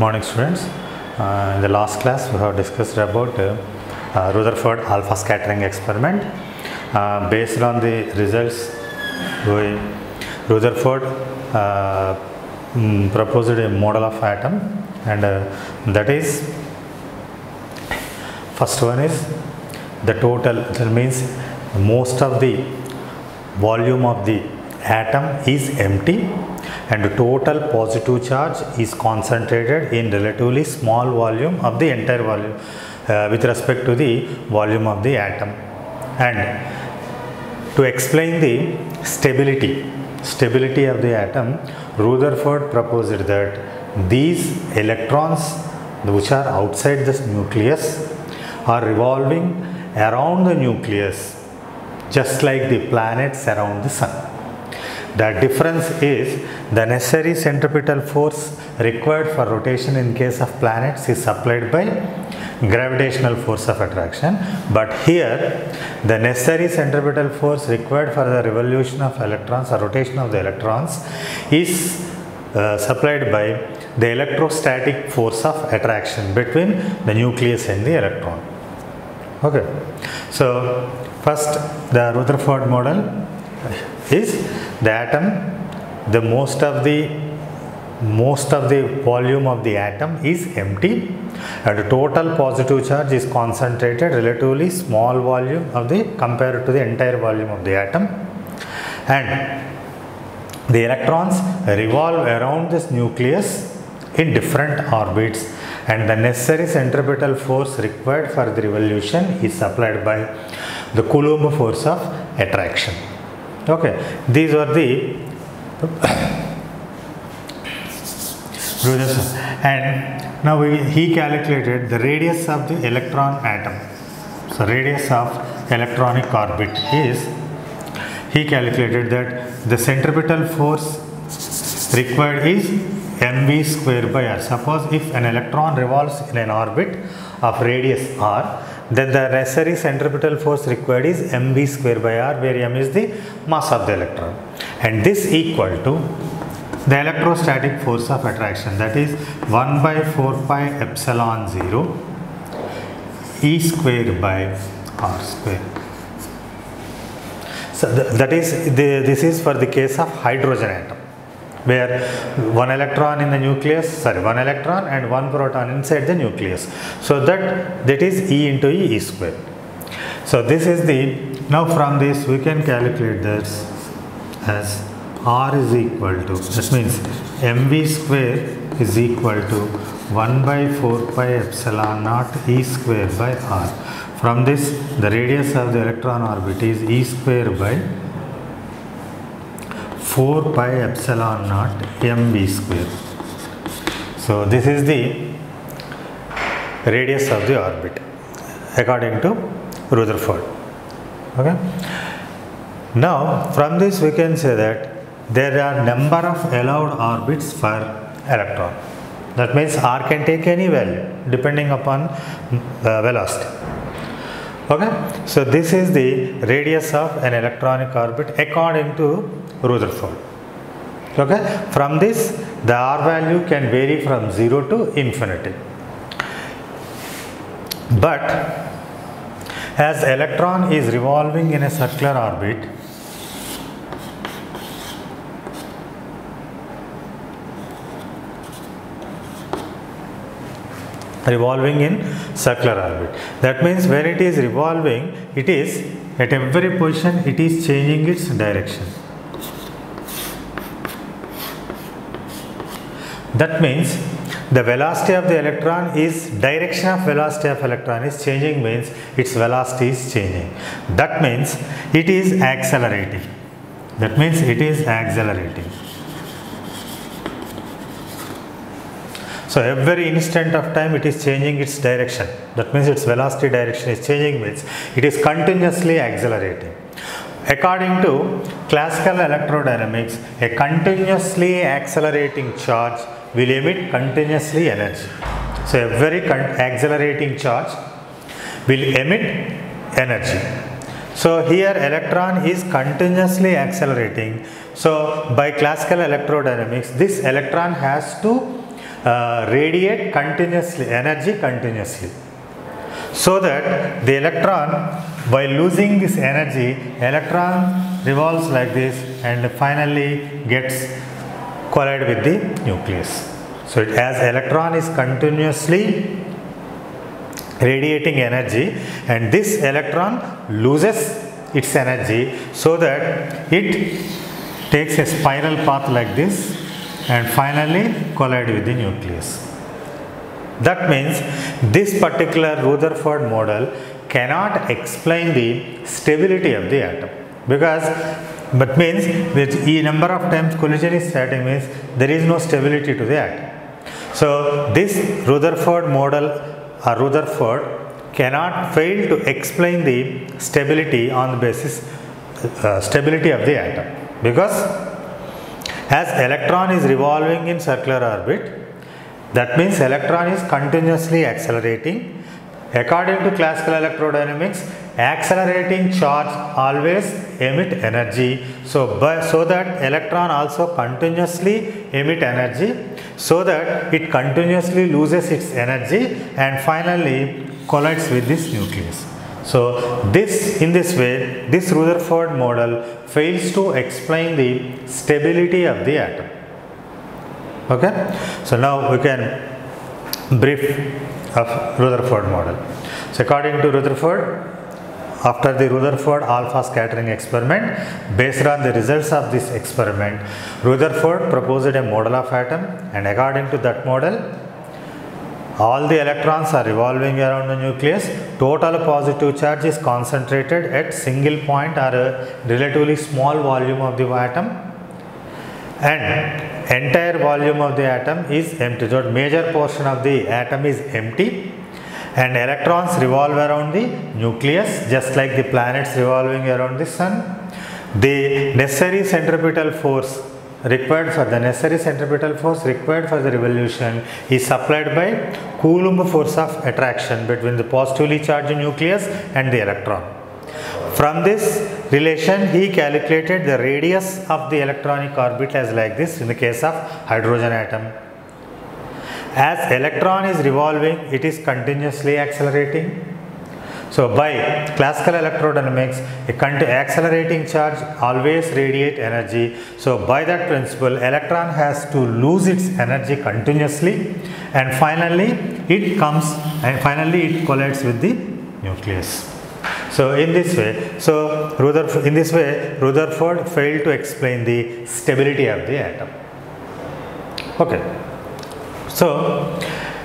Morning students. In the last class we have discussed about Rutherford alpha scattering experiment. Based on the results, Rutherford proposed a model of atom, and that is, first one is the total, that means most of the volume of the atom is empty and the total positive charge is concentrated in relatively small volume of the entire volume with respect to the volume of the atom. And to explain the stability of the atom, Rutherford proposed that these electrons which are outside the nucleus are revolving around the nucleus just like the planets around the sun. The difference is the necessary centripetal force required for rotation in case of planets is supplied by gravitational force of attraction, but here the necessary centripetal force required for the revolution of electrons or rotation of the electrons is supplied by the electrostatic force of attraction between the nucleus and the electron. Okay, so first the Rutherford model is the atom, the most of the volume of the atom is empty and the total positive charge is concentrated relatively small volume of the compared to the entire volume of the atom, and the electrons revolve around this nucleus in different orbits, and the necessary centripetal force required for the revolution is supplied by the Coulomb force of attraction. Okay, these are the and now he calculated the radius of the electron atom. So radius of electronic orbit is, he calculated that the centripetal force required is mv square by r. Suppose if an electron revolves in an orbit of radius r, then the necessary centripetal force required is mv square by r, where m is the mass of the electron, and this equal to the electrostatic force of attraction, that is 1 by 4 pi epsilon 0 E square by r square. So that is this is for the case of hydrogen atom, where one electron in the nucleus, one electron and one proton inside the nucleus. So that is E into E square. So this is the, now from this we can calculate this as R is equal to, that means mv square is equal to 1 by 4 pi epsilon naught E square by R. From this the radius of the electron orbit is E square by 4 pi epsilon naught mv square. So this is the radius of the orbit according to Rutherford. Okay. Now from this we can say that there are number of allowed orbits for electron. That means R can take any value depending upon velocity. Okay. So this is the radius of an electronic orbit according to Rutherford. Okay. From this the R value can vary from 0 to infinity. But as electron is revolving in a circular orbit, that means when it is revolving, it is at every position it is changing its direction. That means the velocity of the electron is, direction of velocity of electron is changing, means its velocity is changing. That means it is accelerating. So every instant of time it is changing its direction. That means its velocity direction is changing, means it is continuously accelerating. According to classical electrodynamics, a continuously accelerating charge will emit continuously energy. So every accelerating charge will emit energy. So here electron is continuously accelerating. So by classical electrodynamics, this electron has to radiate continuously, energy continuously. So that the electron, by losing this energy, electron revolves like this and finally gets collide with the nucleus. So as electron is continuously radiating energy and this electron loses its energy, so that it takes a spiral path like this and finally collide with the nucleus. That means this particular Rutherford model cannot explain the stability of the atom, because that means that the number of times collision is static means there is no stability to the atom. So this Rutherford model or Rutherford cannot fail to explain the stability on the basis stability of the atom, because as electron is revolving in circular orbit, that means electron is continuously accelerating. According to classical electrodynamics, accelerating charge always emit energy. So that electron also continuously emit energy, so that it continuously loses its energy and finally collides with this nucleus. So in this way, this Rutherford model fails to explain the stability of the atom. Okay, so now we can brief of Rutherford model. So according to Rutherford, after the Rutherford alpha scattering experiment, based on the results of this experiment, Rutherford proposed a model of atom, and according to that model, all the electrons are revolving around the nucleus. Total positive charge is concentrated at single point or a relatively small volume of the atom, and entire volume of the atom is empty. So major portion of the atom is empty, and electrons revolve around the nucleus just like the planets revolving around the sun. The necessary centripetal force required for the revolution is supplied by Coulomb force of attraction between the positively charged nucleus and the electron. From this relation, he calculated the radius of the electronic orbit as like this in the case of hydrogen atom. As electron is revolving, it is continuously accelerating. So by classical electrodynamics, a accelerating charge always radiate energy. So by that principle, electron has to lose its energy continuously, and finally it collides with the nucleus. So in this way, Rutherford failed to explain the stability of the atom. Okay. So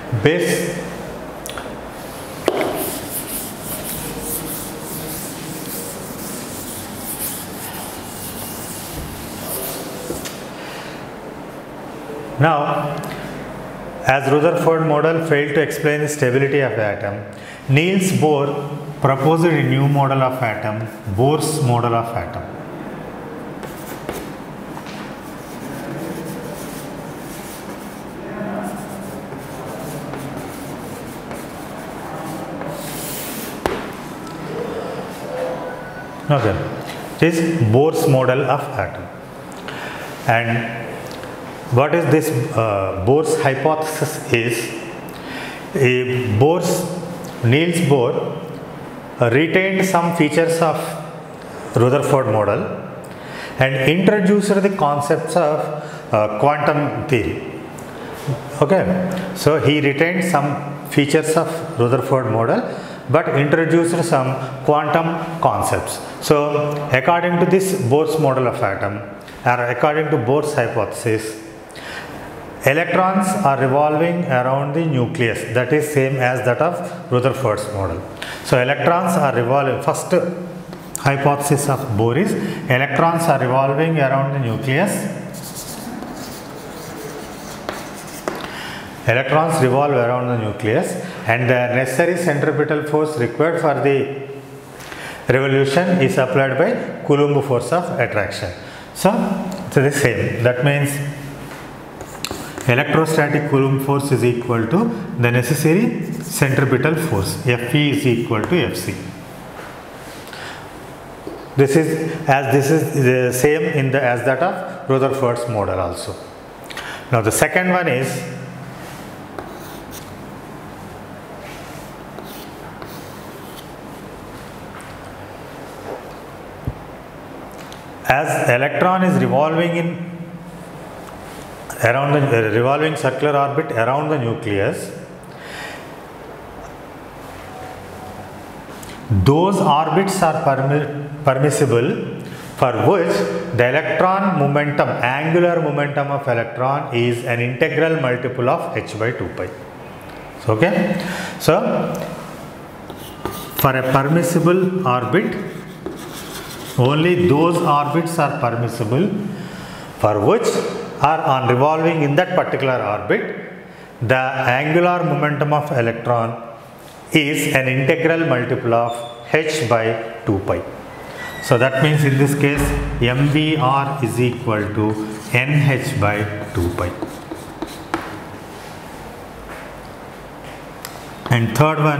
now, as Rutherford model failed to explain the stability of the atom, Niels Bohr proposed a new model of atom, Bohr's model of atom. Okay, this is Bohr's model of atom. And what is this Bohr's hypothesis is, Niels Bohr retained some features of Rutherford model and introduced the concepts of quantum theory. Okay, so he retained some features of Rutherford model but introduced some quantum concepts. So according to this Bohr's model of atom, or according to Bohr's hypothesis, electrons are revolving around the nucleus, that is same as that of Rutherford's model. So electrons are revolving, first hypothesis of Bohr is electrons are revolving around the nucleus. Electrons revolve around the nucleus, and the necessary centripetal force required for the revolution is applied by Coulomb force of attraction. So it's the same. That means electrostatic Coulomb force is equal to the necessary centripetal force, Fe is equal to Fc. This is the same as that of Rutherford's model also. Now the second one is as electron is revolving in around the revolving circular orbit around the nucleus, those orbits are permissible for which the electron momentum, angular momentum of electron is an integral multiple of h by 2 pi. So, okay. So, for a permissible orbit, only those orbits are permissible for which are on revolving in that particular orbit, the angular momentum of electron is an integral multiple of h by 2 pi. So that means in this case mvr is equal to nh by 2 pi. And third one,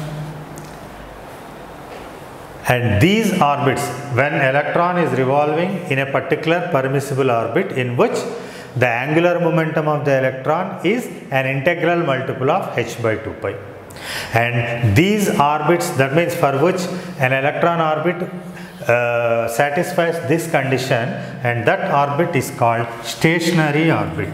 and these orbits, when electron is revolving in a particular permissible orbit in which the angular momentum of the electron is an integral multiple of h by 2 pi. And these orbits, that means for which an electron orbit satisfies this condition, and that orbit is called stationary orbit.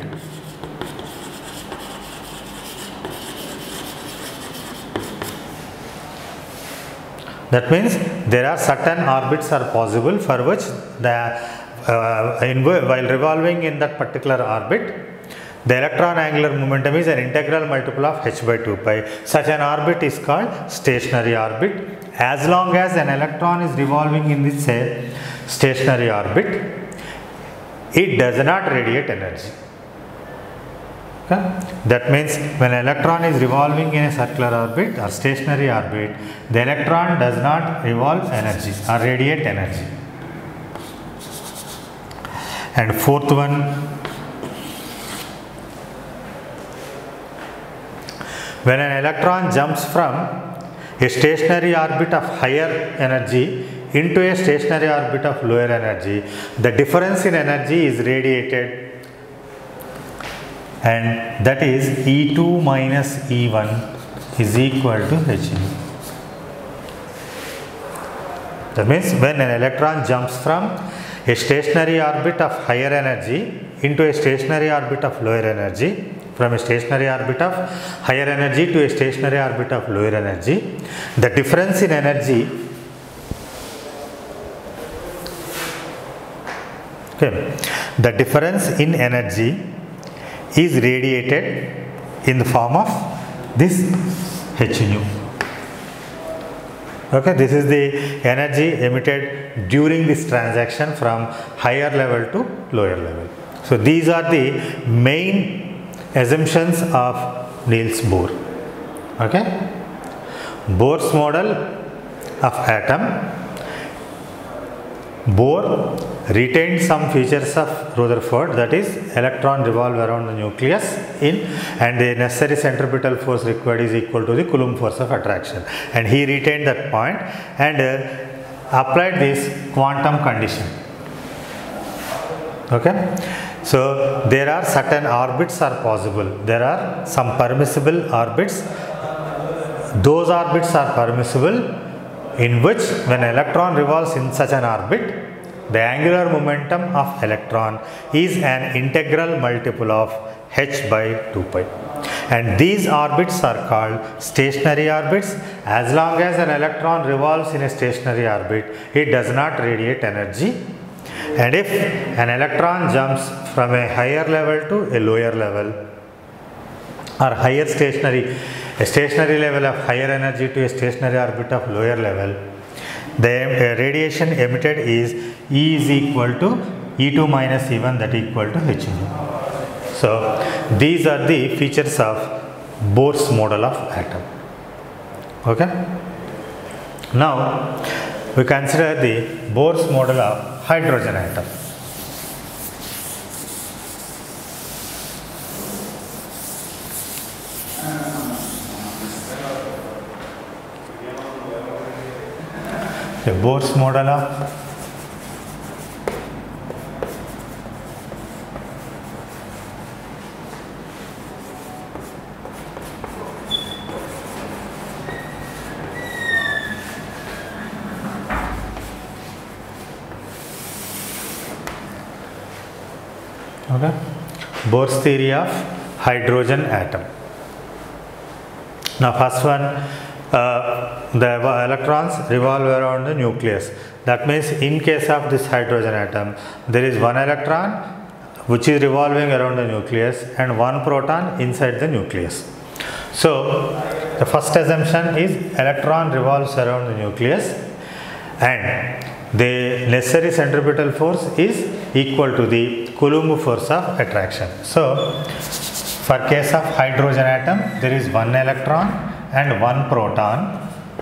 That means there are certain orbits are possible for which the while revolving in that particular orbit, the electron angular momentum is an integral multiple of h by 2 pi. Such an orbit is called stationary orbit. As long as an electron is revolving in this stationary orbit, it does not radiate energy. Okay? That means when an electron is revolving in a circular orbit or stationary orbit, the electron does not revolve energy or radiate energy. And fourth one, when an electron jumps from a stationary orbit of higher energy into a stationary orbit of lower energy, the difference in energy is radiated, and that is E2 minus E1 is equal to He. That means when an electron jumps from a stationary orbit of higher energy into a stationary orbit of lower energy, from a stationary orbit of higher energy to a stationary orbit of lower energy, the difference in energy, okay, the difference in energy is radiated in the form of this h nu. Okay, this is the energy emitted during this transaction from higher level to lower level. So these are the main assumptions of Niels Bohr. Okay, Bohr's model of atom. Bohr retained some features of Rutherford, that is electron revolve around the nucleus and the necessary centripetal force required is equal to the Coulomb force of attraction, and he retained that point and applied this quantum condition. Okay, so there are certain orbits are possible, there are some permissible orbits. Those orbits are permissible in which when electron revolves in such an orbit, the angular momentum of electron is an integral multiple of h by 2 pi. And these orbits are called stationary orbits. As long as an electron revolves in a stationary orbit, it does not radiate energy. And if an electron jumps from a higher level to a lower level or higher stationary, a stationary level of higher energy to a stationary orbit of lower level, the radiation emitted is E is equal to E2 minus E1, that is equal to H nu. So these are the features of Bohr's model of atom. Okay. Now we consider the Bohr's model of hydrogen atom. The Bohr's model of Okay. Bohr's theory of hydrogen atom. Now first one, the electrons revolve around the nucleus. That means in case of this hydrogen atom, there is one electron which is revolving around the nucleus and one proton inside the nucleus. So the first assumption is electron revolves around the nucleus and the necessary centripetal force is equal to the Coulomb force of attraction. So for case of hydrogen atom, there is one electron and one proton.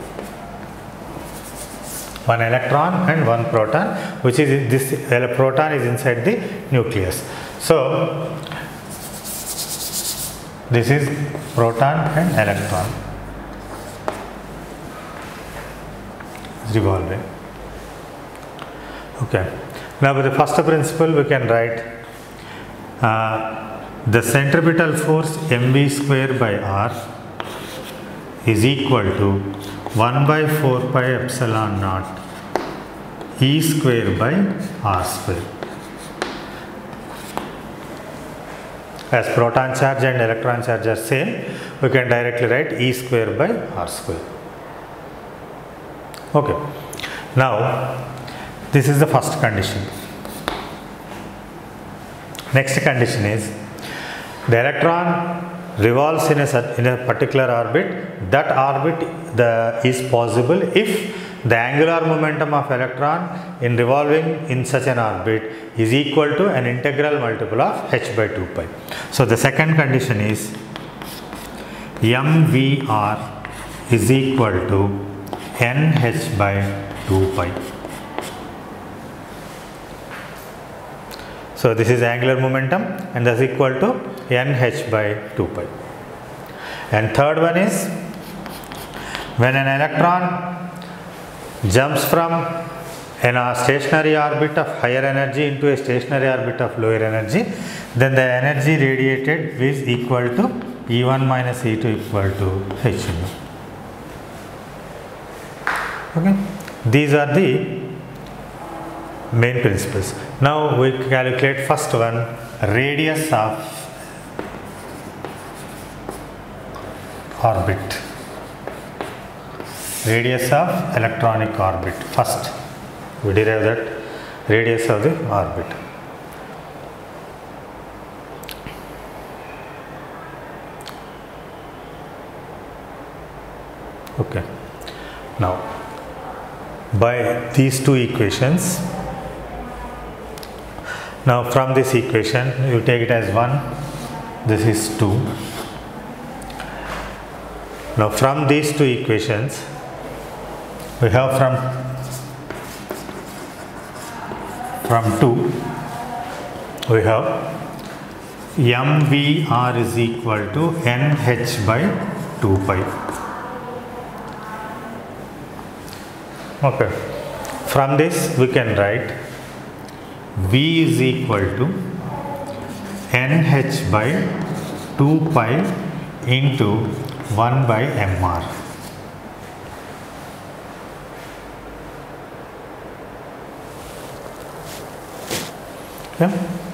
One electron and one proton, which is this proton is inside the nucleus. So this is proton and electron revolving. Okay. Now with the first principle we can write the centripetal force mv square by r is equal to 1 by 4 pi epsilon naught E square by R square. As proton charge and electron charge are same, we can directly write E square by R square. Okay. Now, this is the first condition. Next condition is the electron revolves in a particular orbit. That orbit is possible if the angular momentum of electron in revolving in such an orbit is equal to an integral multiple of h by 2 pi. So the second condition is mvr is equal to nh by 2 pi. So this is angular momentum and that is equal to nh by 2 pi. And third one is when an electron jumps from a stationary orbit of higher energy into a stationary orbit of lower energy, then the energy radiated is equal to E1 minus E2 equal to h nu. Okay. These are the main principles. Now we calculate first one, radius of orbit. Radius of electronic orbit. First we derive that radius of the orbit. Okay. Now by these two equations, now from this equation you take it as 1, this is 2. Now from these two equations we have from 2 we have mvr is equal to nh by 2 pi. Okay. From this we can write v is equal to nh by 2 pi into 1 by mr. Okay.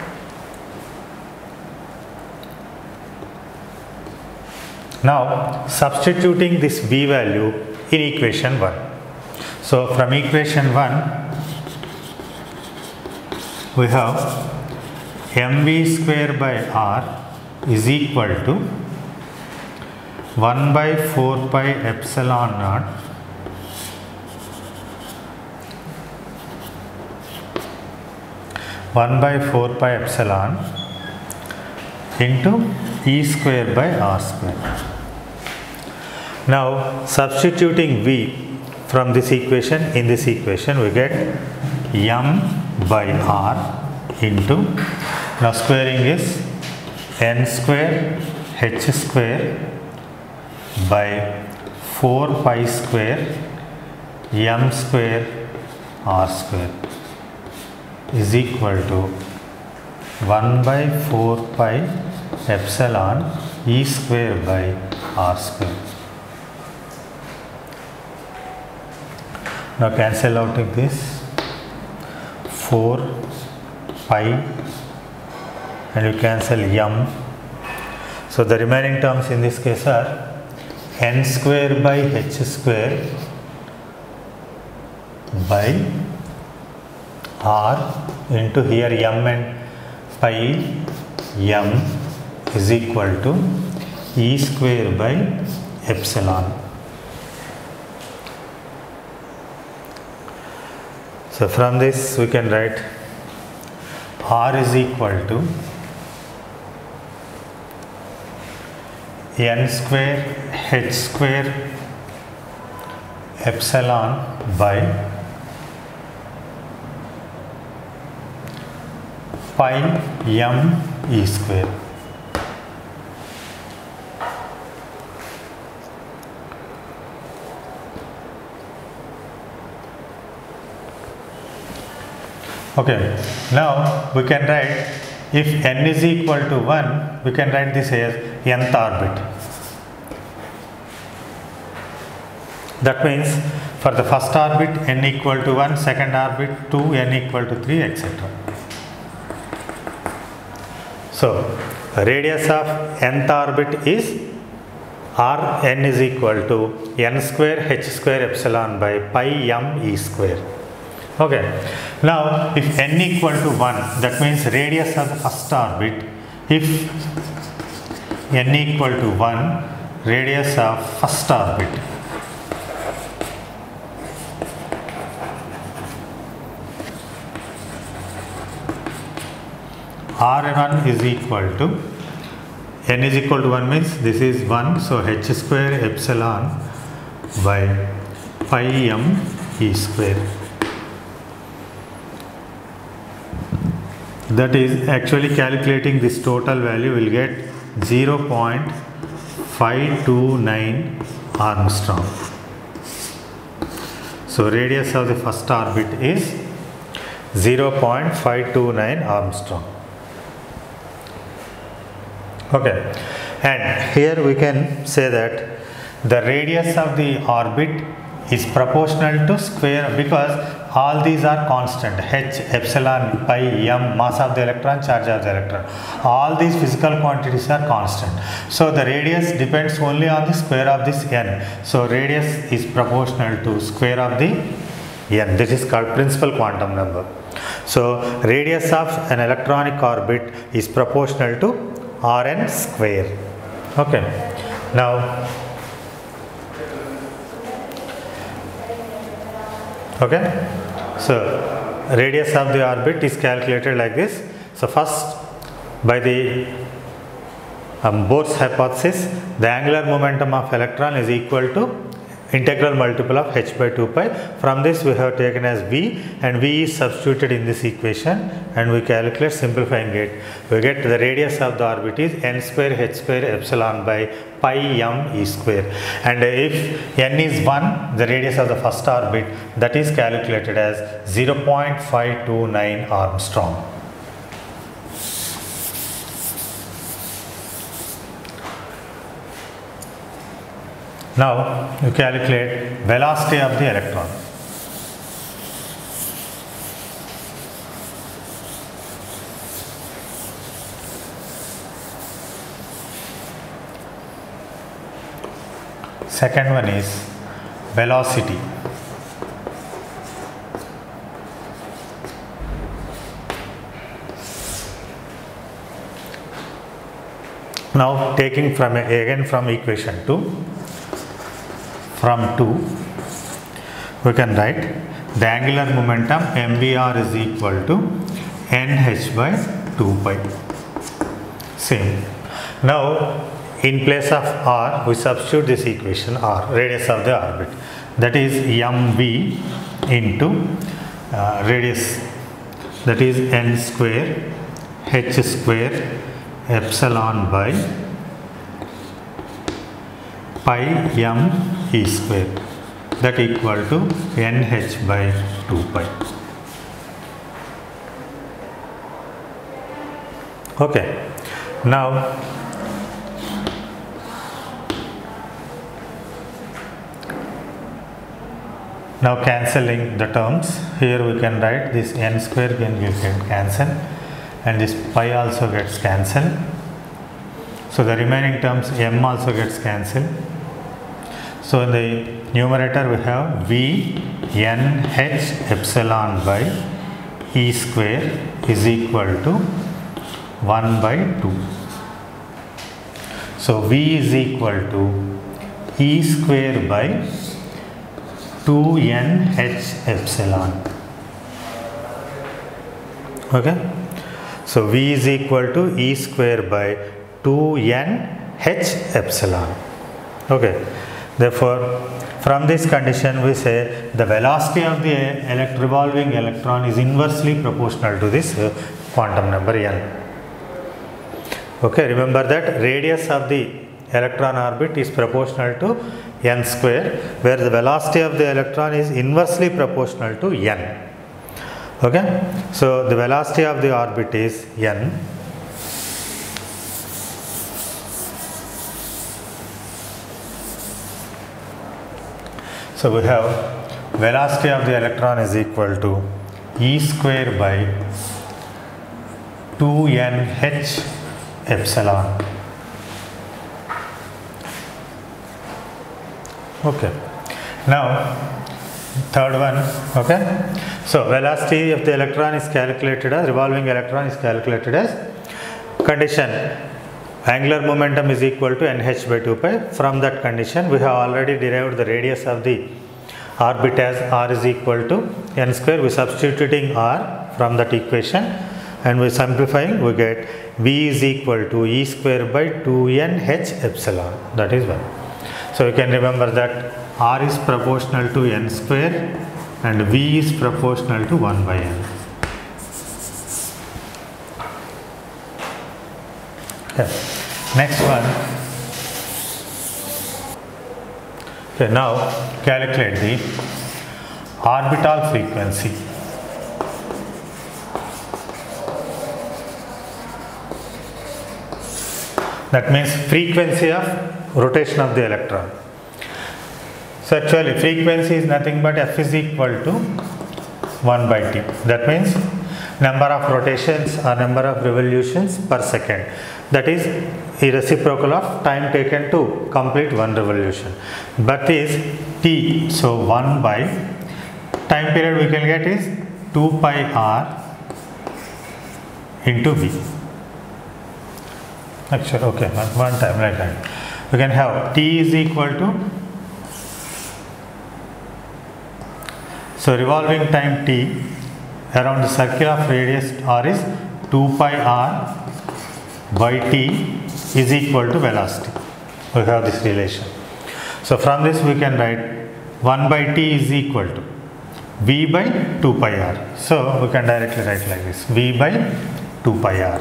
Now substituting this v value in equation 1. So from equation 1 we have mv square by r is equal to 1 by 4 pi epsilon naught by 4 pi epsilon into E square by R square. Now substituting v from this equation in this equation we get m by r into, now squaring is n square h square by 4 pi square m square r square is equal to 1 by 4 pi epsilon E square by R square. Now cancel out like this, 4 pi and you cancel m. So the remaining terms in this case are n square by h square by r into here m and pi m is equal to e square by epsilon. So from this we can write r is equal to n square h square epsilon by pi m e square. Okay, now we can write, if n is equal to 1, we can write this as nth orbit. That means for the first orbit n equal to 1, second orbit 2, n equal to 3, etc. So radius of nth orbit is r n is equal to n square h square epsilon by pi m e square. Okay, now if n equal to 1, that means radius of the first orbit, if n equal to 1, radius of first orbit r1 is equal to, n is equal to 1 means this is 1, so h square epsilon by pi m e square. That is actually calculating this total value will get 0.529 Armstrong. So radius of the first orbit is 0.529 Armstrong. Okay, and here we can say that the radius of the orbit is proportional to square, because all these are constant, h, epsilon, pi, m, mass of the electron, charge of the electron, all these physical quantities are constant. So the radius depends only on the square of this n. So radius is proportional to square of the n. This is called principal quantum number. So radius of an electronic orbit is proportional to Rn square. Okay, now okay, so radius of the orbit is calculated like this. So first, by the Bohr's hypothesis, the angular momentum of electron is equal to integral multiple of h by 2 pi. From this we have taken as v, and v is substituted in this equation, and we calculate, simplifying it, we get the radius of the orbit is n square h square epsilon by pi m e square, and if n is 1, the radius of the first orbit, that is calculated as 0.529 Armstrong. Now you calculate velocity of the electron. Second one is velocity. Now taking from again from equation 2, from 2 we can write the angular momentum mvr is equal to nh by 2 pi. Same. Now in place of r we substitute this equation r, radius of the orbit, that is mv into radius, that is n square h square epsilon by pi m e square, that equal to nh by 2 pi. Okay, now cancelling the terms, here we can write this n square can cancel, and this pi also gets cancelled. So the remaining terms m also gets cancelled. So in the numerator we have V n h epsilon by E square is equal to 1 by 2. So V is equal to E square by 2n h epsilon. Okay. So V is equal to E square by 2n h epsilon. Okay. Therefore, from this condition we say the velocity of the revolving electron is inversely proportional to this quantum number n. Okay, remember that radius of the electron orbit is proportional to n square, where the velocity of the electron is inversely proportional to n. Okay, so the velocity of the orbit is n. So we have velocity of the electron is equal to E square by 2n h epsilon. Okay. Now third one. Okay. So velocity of the electron is calculated as, revolving electron is calculated as, condition angular momentum is equal to nh by 2 pi. From that condition we have already derived the radius of the orbit as r is equal to n square. We substituting r from that equation and we simplifying, we get V is equal to E square by 2n h epsilon. That is 1. So you can remember that r is proportional to n square and V is proportional to 1 by n. Okay. Next one. Okay, now calculate the orbital frequency. That means frequency of rotation of the electron. So actually frequency is nothing but F is equal to 1 by T. That means number of rotations or number of revolutions per second. That is a reciprocal of time taken to complete one revolution. But is T, so 1 by time period we can get is 2 pi r into V. Actually, okay, one time like that. We can have T is equal to, so revolving time T around the circle of radius r is 2 pi r by T is equal to velocity. We have this relation. So from this we can write 1 by T is equal to V by 2 pi r. So we can directly write like this, V by 2 pi r.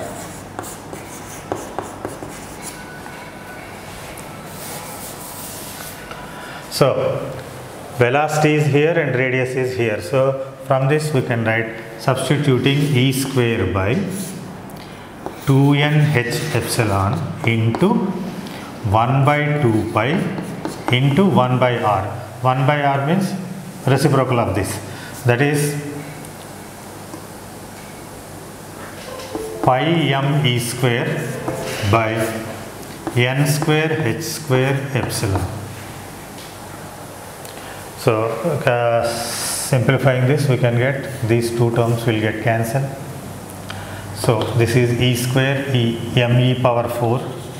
So velocity is here and radius is here. So from this we can write, substituting E square by 2n h epsilon into 1 by 2 pi into 1 by r. 1 by r means reciprocal of this. That is pi m E square by n square h square epsilon. So simplifying this we can get these two terms will get cancelled. So this is E square m e power 4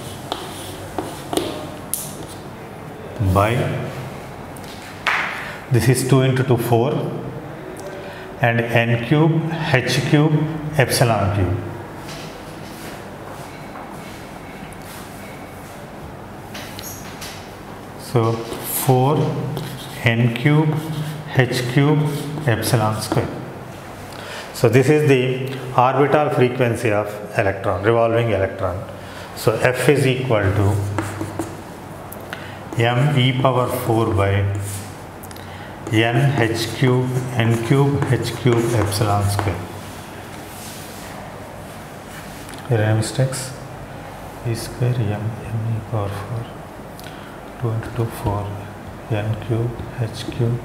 by, this is 2 into 2 4 and n cube h cube epsilon cube. So 4 n cube h cube epsilon square. So this is the orbital frequency of electron, revolving electron. So F is equal to m e power 4 by n h cube n cube h cube epsilon square. Here any mistakes? E square m e power 4 2 into 2 4 n cube h cube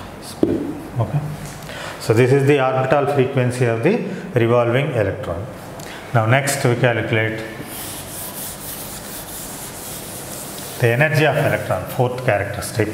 square. Okay. So this is the orbital frequency of the revolving electron. Now next we calculate the energy of electron, fourth characteristic.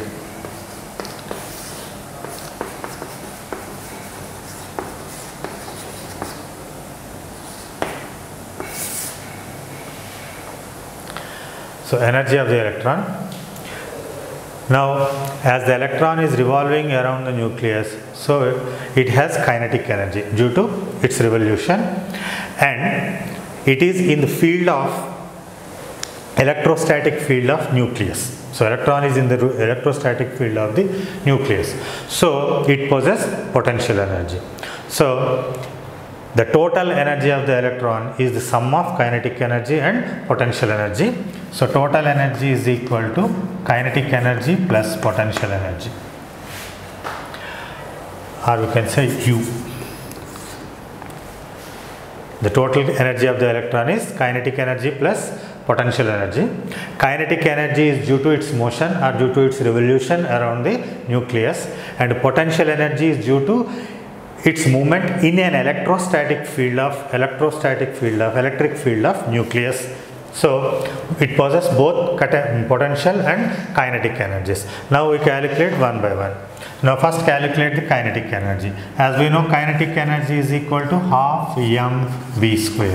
So energy of the electron. Now as the electron is revolving around the nucleus, so it has kinetic energy due to its revolution, and it is in the field of electrostatic field of nucleus. So electron is in the electrostatic field of the nucleus. So it possesses potential energy. So the total energy of the electron is the sum of kinetic energy and potential energy. So total energy is equal to kinetic energy plus potential energy, or we can say U. The total energy of the electron is kinetic energy plus potential energy. Kinetic energy is due to its motion or due to its revolution around the nucleus, and potential energy is due to its movement in an electric field of nucleus. So it possesses both potential and kinetic energies. Now we calculate one by one. Now first calculate the kinetic energy. As we know, kinetic energy is equal to half mv square.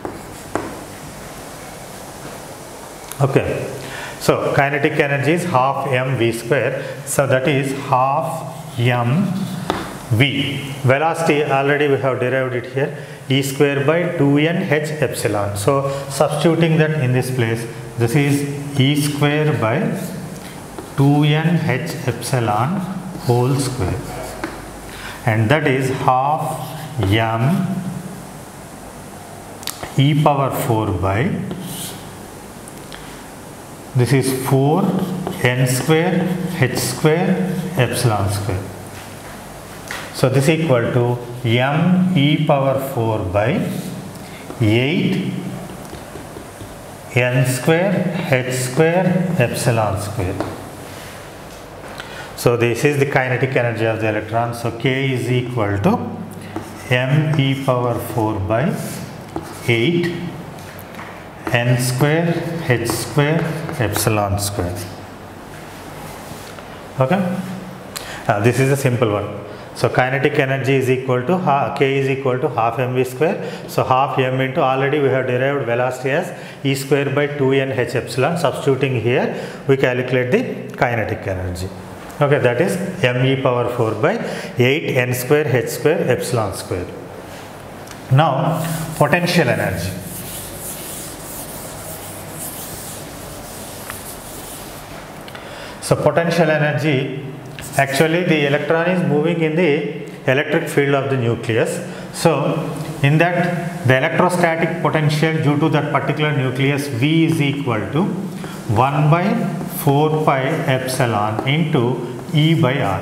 Okay, so kinetic energy is half mv square. So that is half mv. Velocity already we have derived it here, E square by 2n h epsilon. So substituting that in this place, this is E square by 2n h epsilon whole square, and that is half m e power 4 by, this is 4 n square h square epsilon square. So this is equal to m e power 4 by 8 n square h square epsilon square. So this is the kinetic energy of the electron. So K is equal to m e power 4 by 8 n square h square epsilon square. Okay, this is a simple one. So kinetic energy is equal to K is equal to half mv square. So half m into, already we have derived velocity as E square by 2n h epsilon. Substituting here, we calculate the kinetic energy. Okay, that is m e power 4 by 8 n square h square epsilon square. Now potential energy. So potential energy, actually the electron is moving in the electric field of the nucleus. So in that, the electrostatic potential due to that particular nucleus V is equal to 1 by 4 pi epsilon into E by R.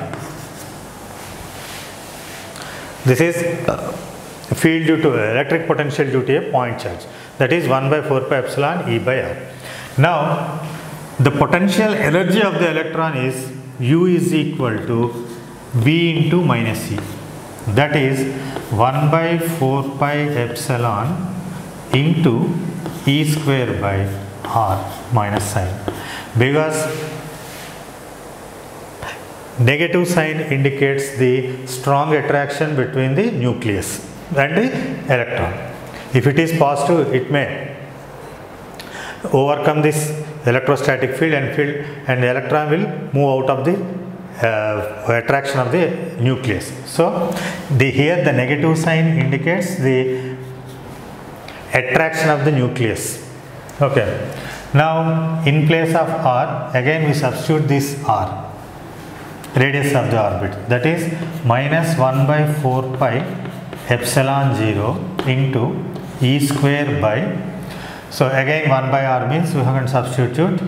This is field due to electric potential due to a point charge, that is 1 by 4 pi epsilon E by R. Now the potential energy of the electron is U is equal to V into minus E, that is 1 by 4 pi epsilon into E square by R minus sign, because negative sign indicates the strong attraction between the nucleus and the electron. If it is positive, it may overcome this electrostatic field, and the electron will move out of the attraction of the nucleus. So here the negative sign indicates the attraction of the nucleus. Okay, now in place of R, again we substitute this R, radius of the orbit, that is minus 1 by 4 pi epsilon 0 into E square by, so again 1 by R means we have to substitute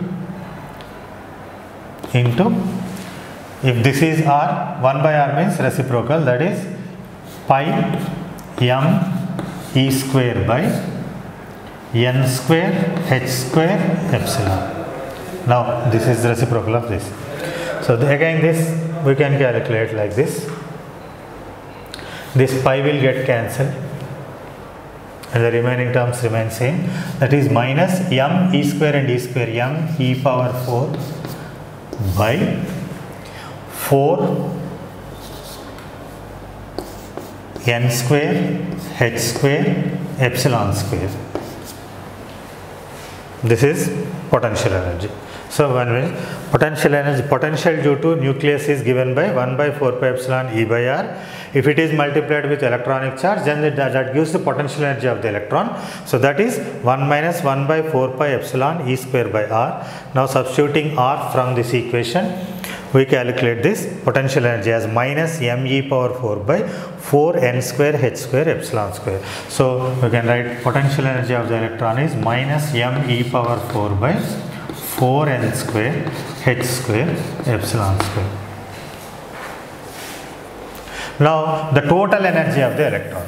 into, if this is R, 1 by R means reciprocal, that is pi m E square by n square h square epsilon. Now this is the reciprocal of this. So again this we can calculate like this. This pi will get cancelled. and the remaining terms remain same. That is minus m e square and e square, m e power 4 by 4 n square h square epsilon square. This is potential energy. So when we potential due to nucleus is given by 1 by 4 pi epsilon E by R. If it is multiplied with electronic charge, then that gives the potential energy of the electron. So that is 1 minus 1 by 4 pi epsilon E square by R. Now substituting R from this equation, we calculate this potential energy as minus m e power 4 by 4 n square h square epsilon square. So we can write potential energy of the electron is minus m e power 4 by 4 n square h square epsilon square. Now the total energy of the electron.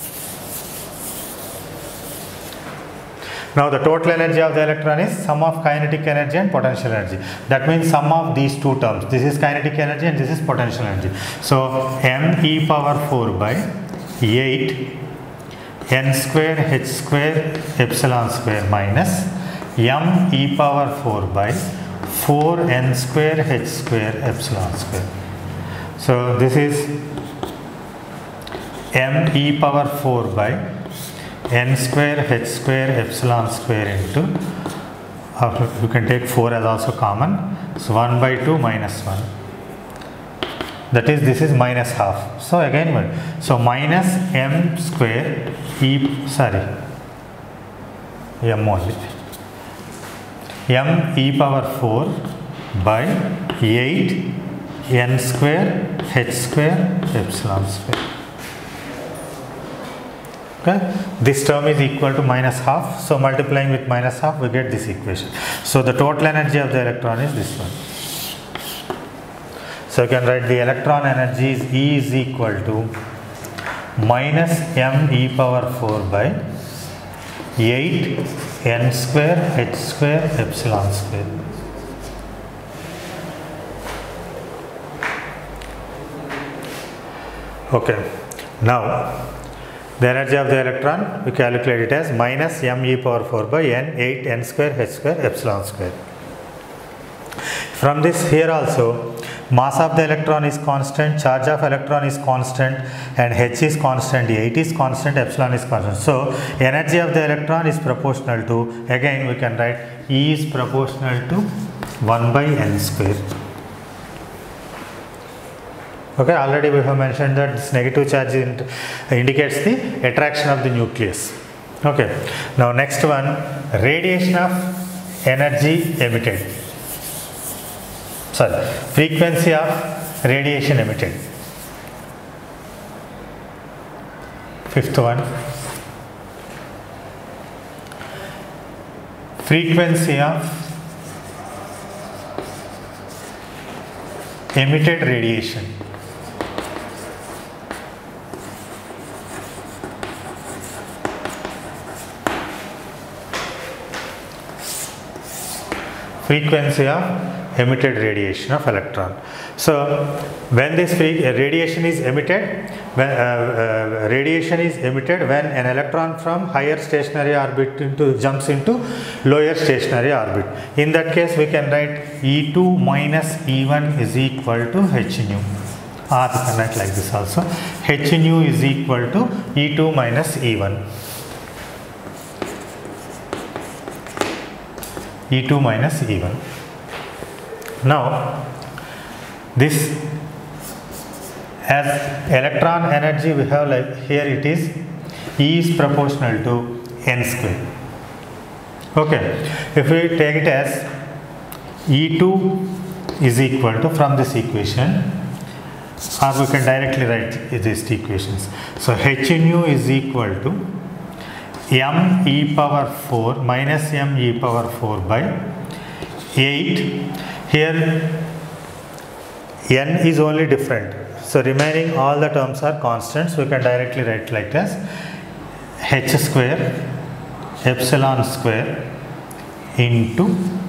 Now the total energy of the electron is sum of kinetic energy and potential energy. That means sum of these two terms. This is kinetic energy and this is potential energy. So m e power 4 by 8 n square h square epsilon square minus m e power 4 by 4 n square h square epsilon square. So this is m e power 4 by n square h square epsilon square into, you can take 4 as also common, so 1 by 2 minus 1. That is, this is minus half. So again, so minus m square m only, m e power 4 by 8 n square h square epsilon square. Okay. This term is equal to minus half, so multiplying with minus half we get this equation. So the total energy of the electron is this one. So you can write the electron energy is E is equal to minus m e power 4 by 8 n square h square epsilon square. Okay. Now the energy of the electron, we calculate it as minus m e power 4 by n 8 n square h square epsilon square. From this, here also mass of the electron is constant, charge of electron is constant, and h is constant, 8 is constant, epsilon is constant. So energy of the electron is proportional to, again we can write E is proportional to 1 by n square. Okay, already we have mentioned that this negative charge indicates the attraction of the nucleus. Okay, now next one, radiation of energy emitted. Sorry, frequency of radiation emitted. Fifth one, frequency of emitted radiation. Frequency of emitted radiation of electron. So when this radiation is emitted, when an electron from higher stationary orbit jumps into lower stationary orbit. In that case, we can write E2 minus E1 is equal to h nu. Or we can write like this also. H nu is equal to E2 minus E1. E2 minus E1. Now this, as electron energy we have, like here it is E is proportional to n square. Okay, if we take it as E2 is equal to, from this equation, or we can directly write these equations. So h nu is equal to m e power 4 minus m e power 4 by 8. Here n is only different, so remaining all the terms are constants. We can directly write like this: h square epsilon square into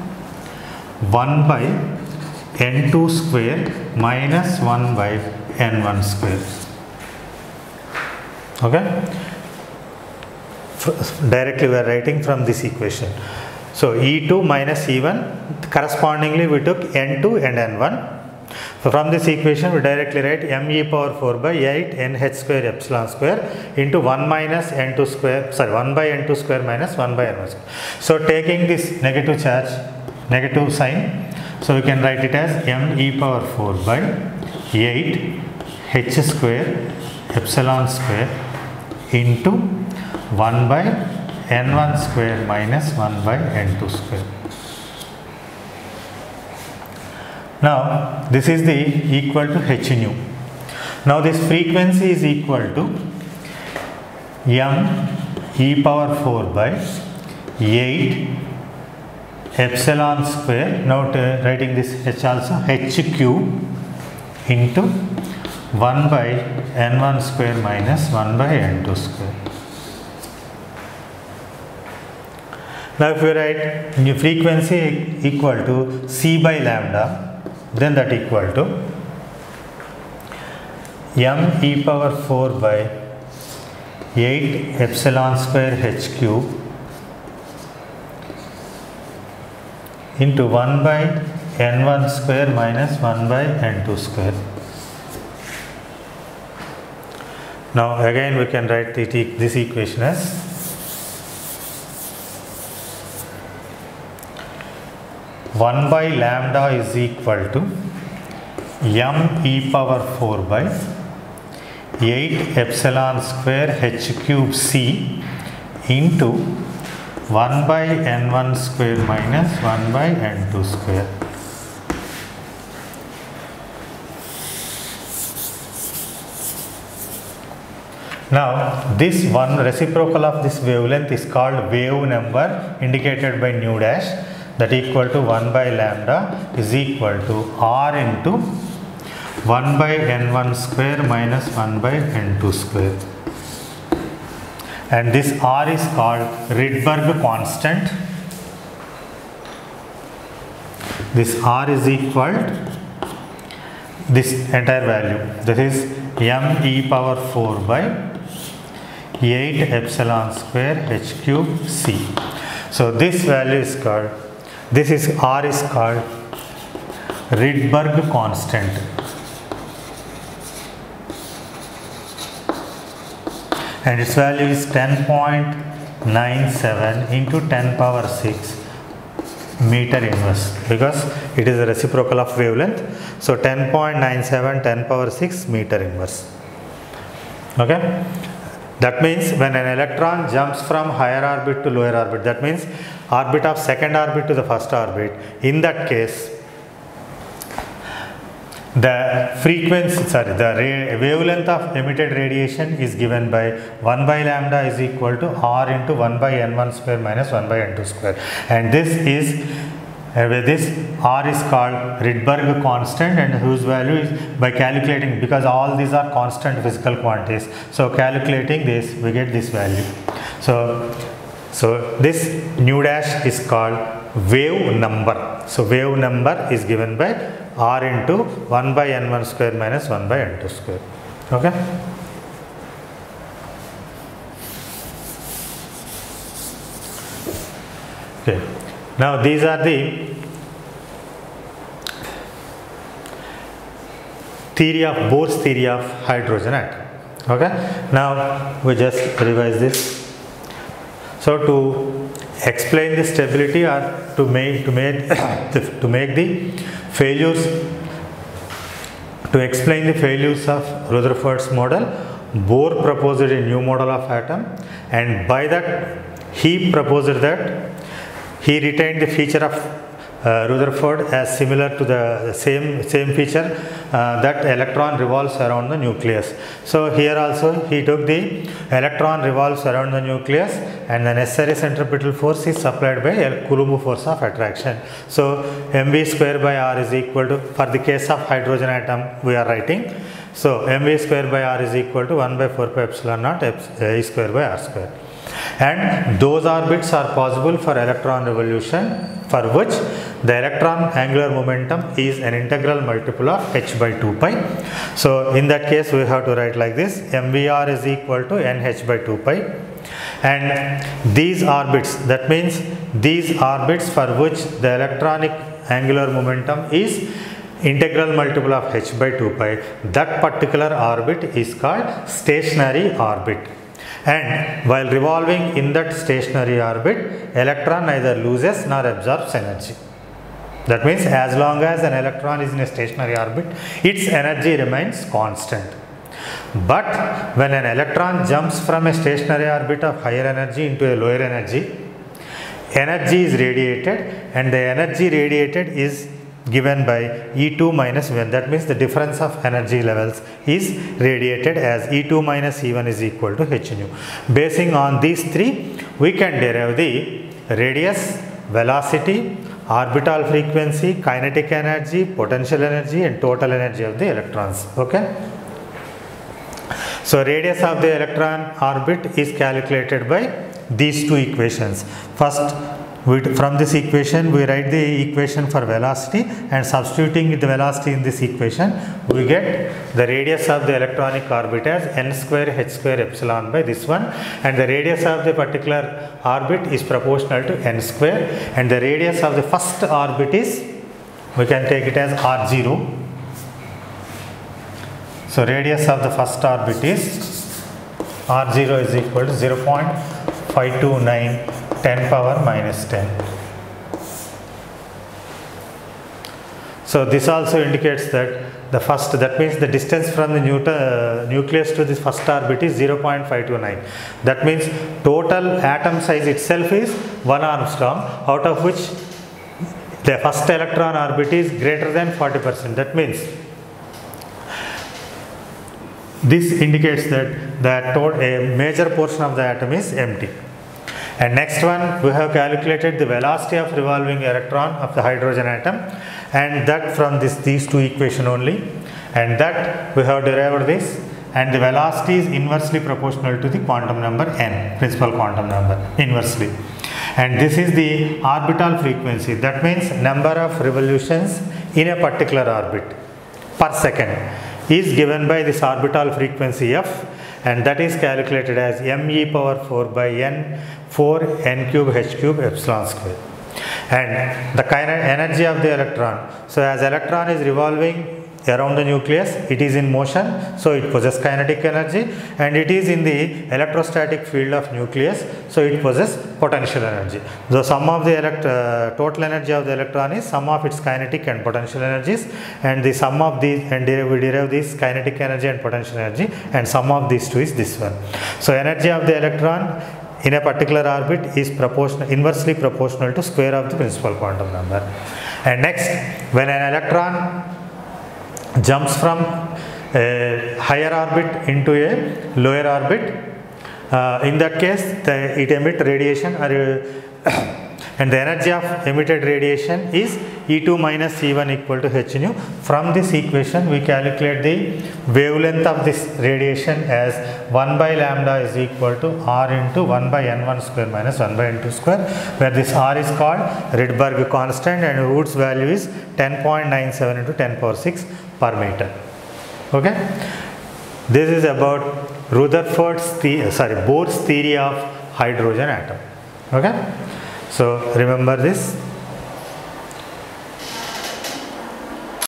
1 by n2 square minus 1 by n1 square. Okay. directly we are writing from this equation. So E2 minus E1, correspondingly we took N2 and N1. So from this equation we directly write m e power 4 by 8 nh square epsilon square into 1 minus n2 square, 1 by n2 square minus 1 by n1 square. So taking this negative charge, negative sign, so we can write it as m e power 4 by 8 h square epsilon square into 1 by n1 square minus 1 by n2 square. Now this is the equal to h nu. Now this frequency is equal to m e power 4 by 8 epsilon square. Now writing this h also, h cube into 1 by n1 square minus 1 by n2 square. Now if we write new frequency equal to c by lambda, then that equal to m e power 4 by 8 epsilon square h cube into 1 by n1 square minus 1 by n2 square. Now again we can write this equation as one by lambda is equal to m e power 4 by 8 epsilon square h cube c into 1 by n1 square minus 1 by n2 square. Now this one reciprocal of this wavelength is called wave number, indicated by nu dash, that equal to 1 by lambda is equal to r into 1 by n1 square minus 1 by n2 square. And this r is called Rydberg constant. This r is equal to this entire value, that is m e power 4 by 8 epsilon square h cube c. So this value is called, this is r is called Rydberg constant. And its value is 10.97 into 10 power 6 meter inverse, because it is a reciprocal of wavelength. So 10.97 10 power 6 meter inverse. Okay. That means when an electron jumps from higher orbit to lower orbit, that means orbit of second orbit to the first orbit, in that case the frequency, the wavelength of emitted radiation is given by 1 by lambda is equal to r into 1 by n1 square minus 1 by n2 square. And this is this r is called Rydberg constant, and whose value is, by calculating, because all these are constant physical quantities, so calculating this we get this value. So this nu dash is called wave number. So wave number is given by r into 1 by n1 square minus 1 by n2 square. Okay. Okay. Now these are the theory of Bohr's theory of hydrogen atom. Okay. Now we just revise this. So to explain the stability, or to make the failures, to explain the failures of Rutherford's model, Bohr proposed a new model of atom, and by that he proposed that he retained the feature of Rutherford as similar to the same feature, that electron revolves around the nucleus. So here also he took the electron revolves around the nucleus, and the necessary centripetal force is supplied by Coulomb force of attraction. So mv square by r is equal to, for the case of hydrogen atom we are writing, so mv square by r is equal to 1 by 4 pi epsilon naught a square by r square. And those orbits are possible for electron revolution, for which the electron angular momentum is an integral multiple of h by 2 pi. So in that case we have to write like this: mvr is equal to nh by 2 pi, and these orbits, that means these orbits for which the electronic angular momentum is integral multiple of h by 2 pi, that particular orbit is called stationary orbit. And while revolving in that stationary orbit, electron neither loses nor absorbs energy. That means as long as an electron is in a stationary orbit, its energy remains constant. But when an electron jumps from a stationary orbit of higher energy into a lower energy, energy is radiated, and the energy radiated is given by E2 minus E1. That means the difference of energy levels is radiated as E2 minus E1 is equal to h nu. Basing on these three, we can derive the radius, velocity, orbital frequency, kinetic energy, potential energy, and total energy of the electrons. Okay. So radius of the electron orbit is calculated by these two equations. First, from this equation we write the equation for velocity, and substituting the velocity in this equation, we get the radius of the electronic orbit as n square h square epsilon by this one, and the radius of the particular orbit is proportional to n square, and the radius of the first orbit is, we can take it as r0. So radius of the first orbit is r0 is equal to 0.529 10 power minus 10. So this also indicates that the first, that means the distance from the nucleus to the first orbit is 0.529. That means total atom size itself is 1 Armstrong, out of which the first electron orbit is greater than 40%. That means this indicates that a major portion of the atom is empty. And next one, we have calculated the velocity of revolving electron of the hydrogen atom, and that from these two equations only, and that we have derived this, and the velocity is inversely proportional to the quantum number n, principal quantum number, inversely. And this is the orbital frequency, that means number of revolutions in a particular orbit per second is given by this orbital frequency f, and that is calculated as m e power 4 by n 4 n cube h cube epsilon square. And the energy of the electron, so as electron is revolving around the nucleus, it is in motion, so it possesses kinetic energy, and it is in the electrostatic field of nucleus, so it possesses potential energy. The sum of the total energy of the electron is sum of its kinetic and potential energies, and the sum of these, and we derive this kinetic energy and potential energy, and sum of these two is this one. So energy of the electron in a particular orbit is inversely proportional to square of the principal quantum number. And next, when an electron jumps from a higher orbit into a lower orbit, in that case it emits radiation, and the energy of emitted radiation is E2 minus E1 equal to h nu. From this equation we calculate the wavelength of this radiation as 1 by lambda is equal to r into 1 by n1 square minus 1 by n2 square, where this r is called Rydberg constant and Wood's value is 10.97 into 10 power 6 per meter. Okay, this is about Bohr's theory of hydrogen atom. Okay, so remember this.